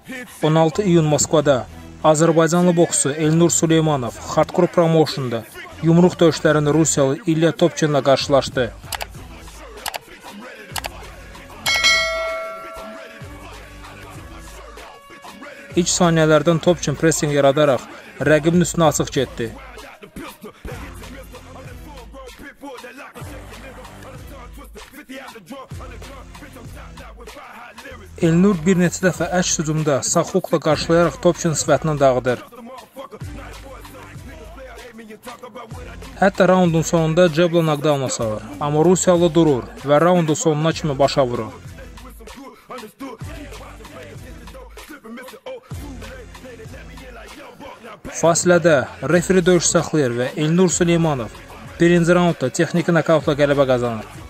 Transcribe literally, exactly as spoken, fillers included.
on altı iyun Moskvada Azərbaycanlı boksçu Elnur Süleymanov Hardcore Promotion'da yumruq döyüşlərində Rusiyalı İlya Topçinlə qarşılaşdı. İlk saniyələrdən Topçin pressing yaradaraq rəqibin üstünə açıq getdi. Elnur bir neçə dəfə əks hücumda sağ hukla qarşılayaraq Topçinin sifətindən dağıdır. Hətta raundun sonunda cəblə knockdown'a salır. Amma Rusiyalı durur və raundun sonuna kimi başa vurur. Fasilədə referi döyüş saxlayır və Elnur Süleymanov birinci raundda texniki nokautla qələbə qazanır.